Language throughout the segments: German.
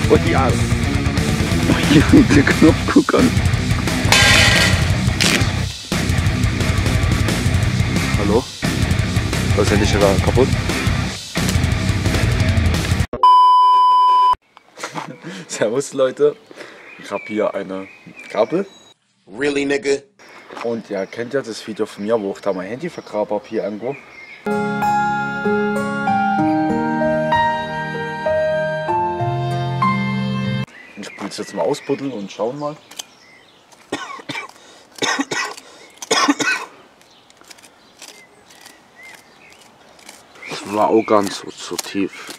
Oh ja. Hier der Knopf, guck an. Hallo? Was ist denn nicht sogar kaputt? Servus Leute. Ich habe hier eine Gabel. Really, nigga? Und ihr kennt ja das Video von mir, wo ich da mein Handy vergraben habe hier irgendwo. Ich will es jetzt mal ausbuddeln und schauen mal. Das war auch ganz so tief.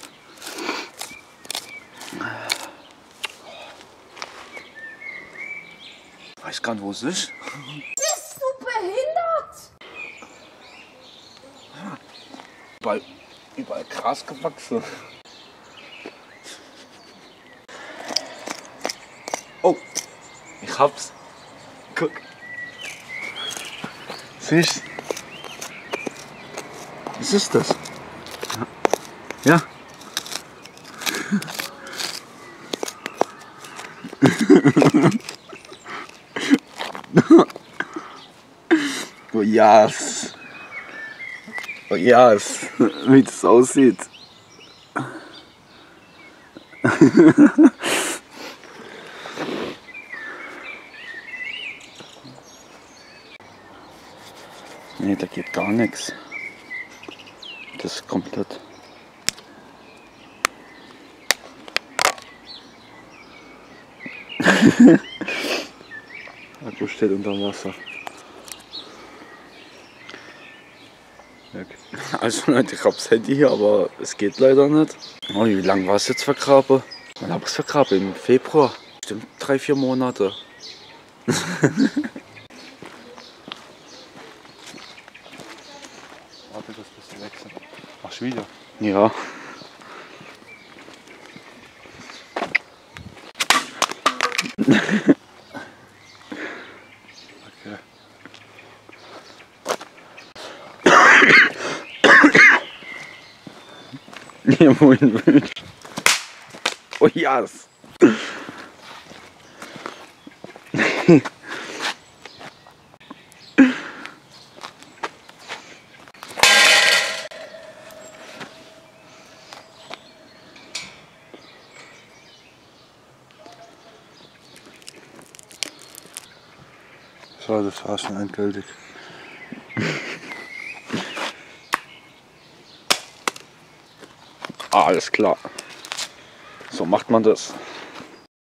Ich weiß gar nicht, wo es ist. Bist du behindert? Überall Gras gewachsen. Oh, ich hab's. Guck. Siehst du? Was ist das? Ja. Oh yes. Oh yes. Wie das aussieht. Nee, da geht gar nichts. Das ist komplett. Akku steht unter Wasser. Also Leute, ich hab's Handy hier, aber es geht leider nicht. Oh, wie lange war es jetzt vergraben? Wann hab ich es vergraben? Im Februar. Bestimmt 3-4 Monate. Warte, das bisschen wechseln. Machst du wieder? Ja. Okay. Ja, moin. Oh yes. So, das war schon endgültig. Alles klar. So macht man das.